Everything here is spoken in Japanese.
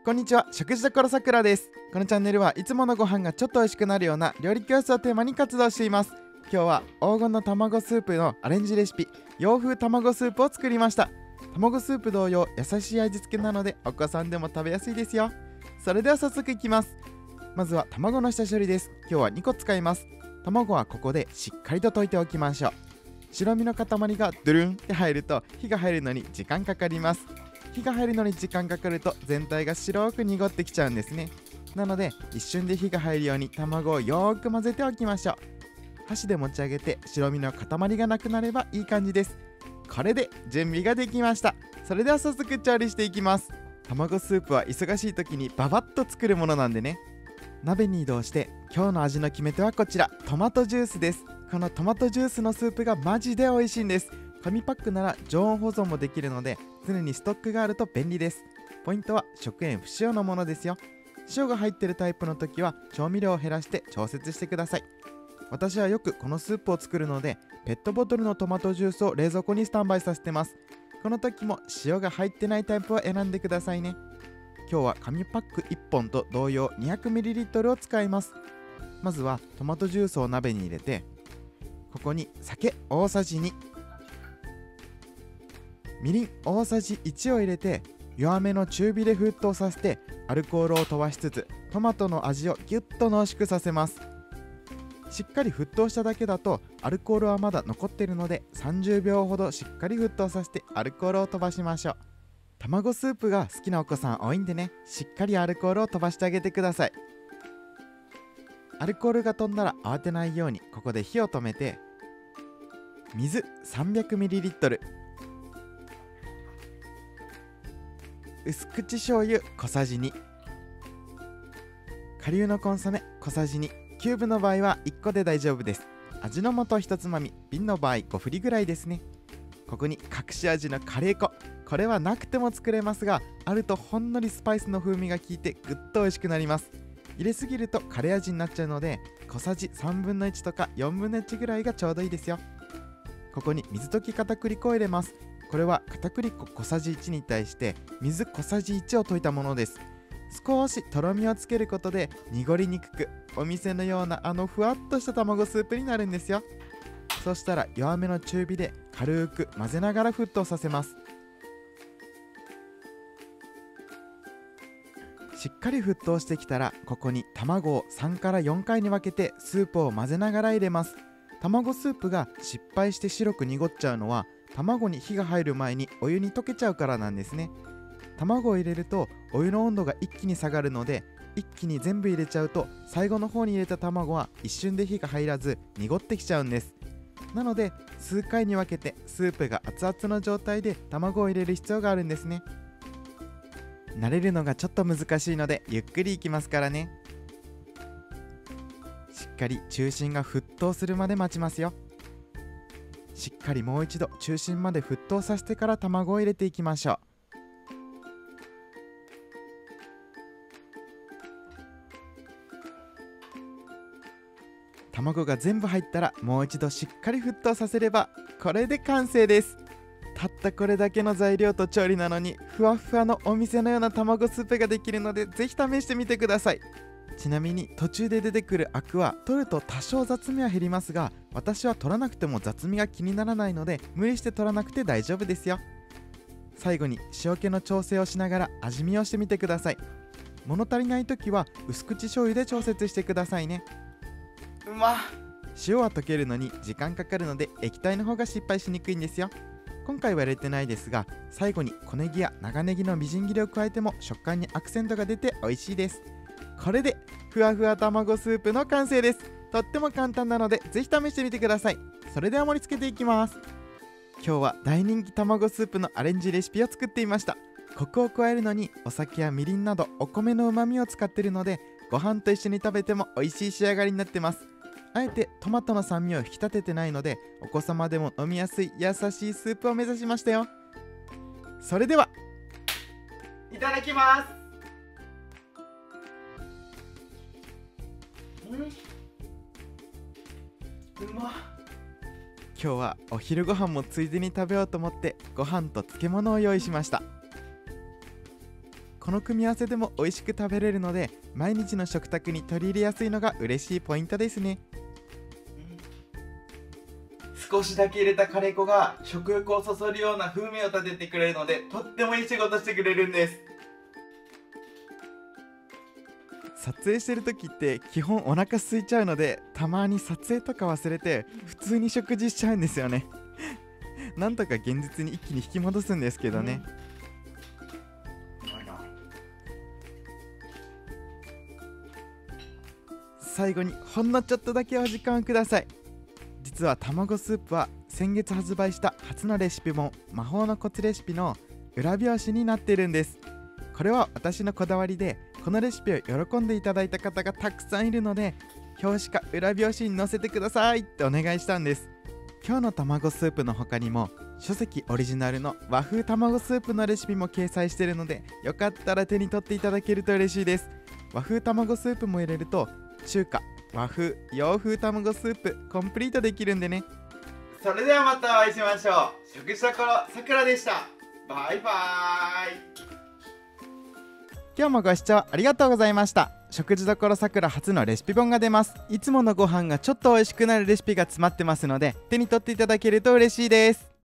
こんにちは、食事処さくらです。このチャンネルはいつものご飯がちょっと美味しくなるような料理教室をテーマに活動しています。今日は黄金の卵スープのアレンジレシピ、洋風卵スープを作りました。卵スープ同様優しい味付けなのでお子さんでも食べやすいですよ。それでは早速いきます。まずは卵の下処理です。今日は2個使います。卵はここでしっかりと溶いておきましょう。白身の塊がドゥルンって入ると火が入るのに時間かかります。火が入るのに時間かかると全体が白く濁ってきちゃうんですね。なので一瞬で火が入るように卵をよーく混ぜておきましょう。箸で持ち上げて白身の塊がなくなればいい感じです。これで準備ができました。それでは早速調理していきます。卵スープは忙しい時にババッと作るものなんでね。鍋に移動して今日の味の決め手はこちら、トマトジュースです。このトマトジュースのスープがマジで美味しいんです。紙パックなら常温保存もできるので常にストックがあると便利です。ポイントは食塩不使用のものですよ。塩が入ってるタイプの時は調味料を減らして調節してください。私はよくこのスープを作るのでペットボトルのトマトジュースを冷蔵庫にスタンバイさせてます。この時も塩が入ってないタイプを選んでくださいね。今日は紙パック1本と同様 200ml を使います。まずはトマトジュースを鍋に入れて、ここに酒大さじ2、みりん大さじ1を入れて弱めの中火で沸騰させてアルコールを飛ばしつつトマトの味をギュッと濃縮させます。しっかり沸騰しただけだとアルコールはまだ残っているので30秒ほどしっかり沸騰させてアルコールを飛ばしましょう。卵スープが好きなお子さん多いんでね、しっかりアルコールを飛ばしてあげてください。アルコールが飛んだら慌てないようにここで火を止めて、水 300ml、薄口醤油小さじ2、顆粒のコンソメ小さじ2、キューブの場合は1個で大丈夫です。味の素1つまみ、瓶の場合5振りぐらいですね。ここに隠し味のカレー粉、これはなくても作れますがあるとほんのりスパイスの風味が効いてぐっと美味しくなります。入れすぎるとカレー味になっちゃうので小さじ3分の1とか4分の1ぐらいがちょうどいいですよ。ここに水溶き片栗粉を入れます。これは片栗粉小さじ1に対して水小さじ1を溶いたものです。少しとろみをつけることで濁りにくくお店のようなふわっとした卵スープになるんですよ。そしたら弱めの中火で軽く混ぜながら沸騰させます。しっかり沸騰してきたらここに卵を3から4回に分けてスープを混ぜながら入れます。卵スープが失敗して白く濁っちゃうのは卵に火が入る前にお湯に溶けちゃうからなんですね。卵を入れるとお湯の温度が一気に下がるので一気に全部入れちゃうと最後の方に入れた卵は一瞬で火が入らず濁ってきちゃうんです。なので数回に分けてスープが熱々の状態で卵を入れる必要があるんですね。慣れるのがちょっと難しいのでゆっくりいきますからね。しっかり中心が沸騰するまで待ちますよ。しっかりもう一度中心まで沸騰させてから卵を入れていきましょう。卵が全部入ったらもう一度しっかり沸騰させればこれで完成です。たったこれだけの材料と調理なのにふわふわのお店のような卵スープができるのでぜひ試してみてください。ちなみに途中で出てくるアクは取ると多少雑味は減りますが私は取らなくても雑味が気にならないので無理して取らなくて大丈夫ですよ。最後に塩気の調整をしながら味見をしてみてください。物足りない時は薄口醤油で調節してくださいね。うまっ。塩は溶けるのに時間かかるので液体の方が失敗しにくいんですよ。今回は入れてないですが最後に小ネギや長ネギのみじん切りを加えても食感にアクセントが出て美味しいです。これでふわふわ卵スープの完成です。とっても簡単なのでぜひ試してみてください。それでは盛り付けていきます。今日は大人気卵スープのアレンジレシピを作っていました。コクを加えるのにお酒やみりんなどお米のうまみを使っているのでご飯と一緒に食べても美味しい仕上がりになってます。あえてトマトの酸味を引き立ててないのでお子様でも飲みやすい優しいスープを目指しましたよ。それではいただきます。うまっ。今日はお昼ご飯もついでに食べようと思ってご飯と漬物を用意しました。 この組み合わせでも美味しく食べれるので、毎日の食卓に取り入れやすいのが嬉しいポイントですね。少しだけ入れたカレー粉が食欲をそそるような風味を立ててくれるので、とってもいい仕事してくれるんです。撮影してる時って基本お腹空いちゃうので、たまに撮影とか忘れて普通に食事しちゃうんですよね。なんとか現実に一気に引き戻すんですけどね。最後にほんのちょっとだけお時間をください。実は卵スープは先月発売した初のレシピ本魔法のコツレシピの裏表紙になっているんです。これは私のこだわりで、このレシピを喜んでいただいた方がたくさんいるので、表紙か裏表紙に載せてくださいってお願いしたんです。今日の卵スープの他にも書籍オリジナルの和風卵スープのレシピも掲載しているので、よかったら手に取っていただけると嬉しいです。和風卵スープも入れると中華、和風、洋風卵スープコンプリートできるんでね。それではまたお会いしましょう。食事処さくらでした。バイバーイ。今日もご視聴ありがとうございました。食事処さくら初のレシピ本が出ます。いつものご飯がちょっと美味しくなるレシピが詰まってますので、手に取っていただけると嬉しいです。